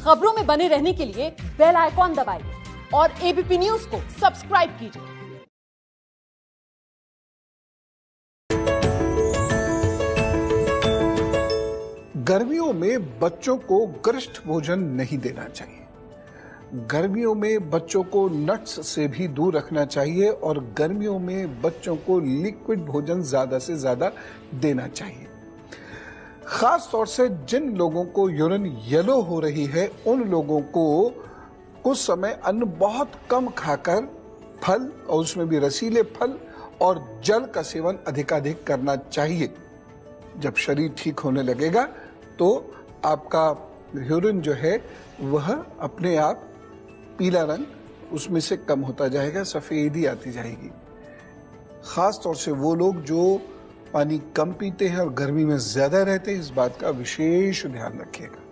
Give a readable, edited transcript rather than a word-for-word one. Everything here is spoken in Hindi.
खबरों में बने रहने के लिए बेल आइकॉन दबाइए और एबीपी न्यूज को सब्सक्राइब कीजिए। गर्मियों में बच्चों को गरिष्ठ भोजन नहीं देना चाहिए। गर्मियों में बच्चों को नट्स से भी दूर रखना चाहिए और गर्मियों में बच्चों को लिक्विड भोजन ज्यादा से ज्यादा देना चाहिए। खास तौर से जिन लोगों को यूरिन येलो हो रही है उन लोगों को कुछ समय अन्न बहुत कम खाकर फल और उसमें भी रसीले फल और जल का सेवन अधिकाधिक करना चाहिए। जब शरीर ठीक होने लगेगा तो आपका यूरिन जो है वह अपने आप पीला रंग उसमें से कम होता जाएगा, सफेदी आती जाएगी। खास तौर से वो लोग जो पानी कम पीते हैं और गर्मी में ज्यादा रहते हैं, इस बात का विशेष ध्यान रखिएगा।